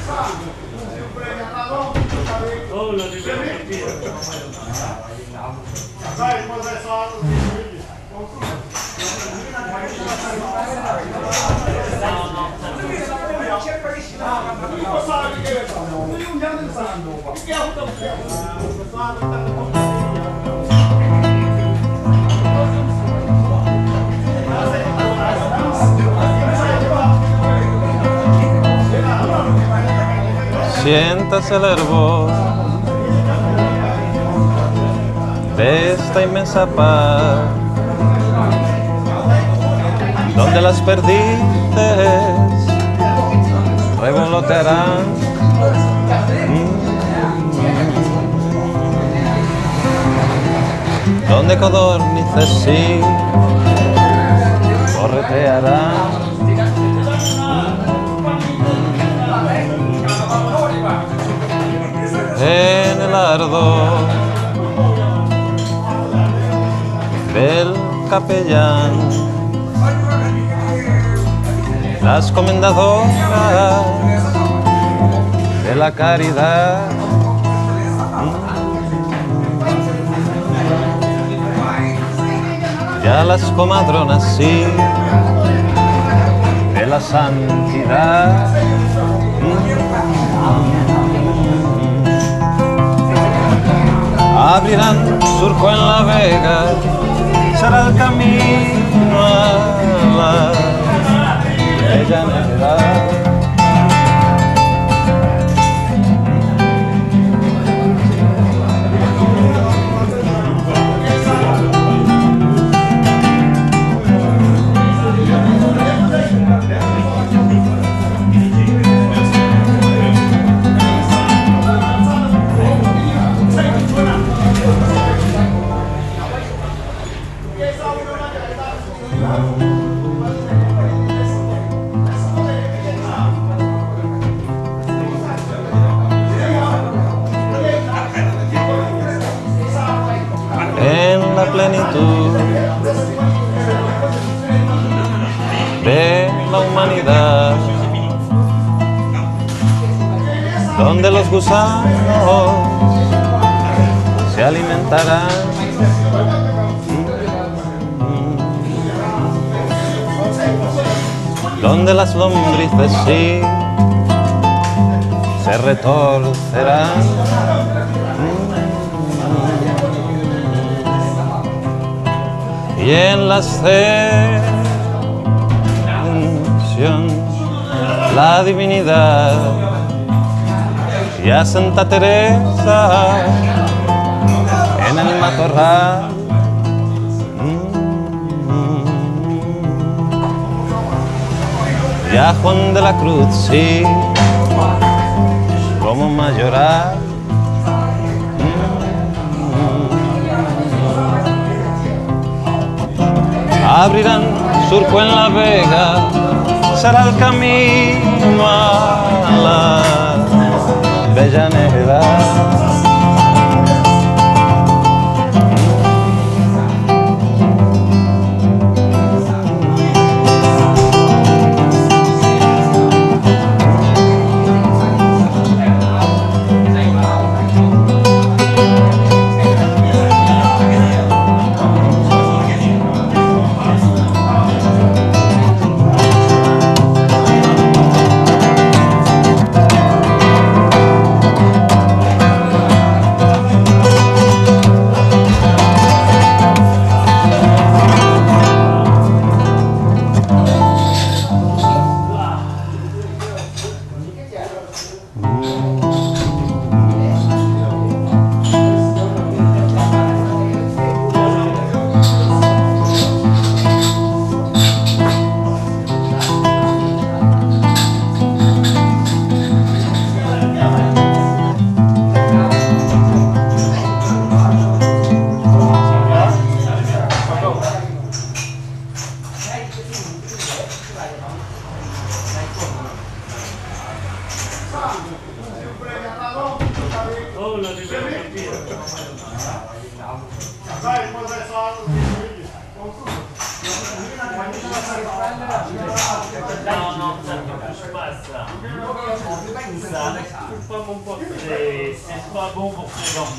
Sientas el hervor de esta inmensa paz, donde las perdices revolotearán, donde codornices sí corretearán. En el ardor del capellán, las comendadoras de la caridad, ya las comadronas sí de la santidad, abrirán surco en la vega, será el camino a la bella Navidad. En la plenitud de la humanidad, donde los gusanos se alimentarán, donde las lombrices sí se retorcerán, y en la ascensión la divinidad, y a Santa Teresa en el matorral, y a Juan de la Cruz sí como mayoral. Abrirán surco en la vega, será el camino a la bella Navidad. Sai, depois vai só Non, non, ça ne touche pas ça. Ça ne touche pas mon pote. C'est pas bon pour tes dents.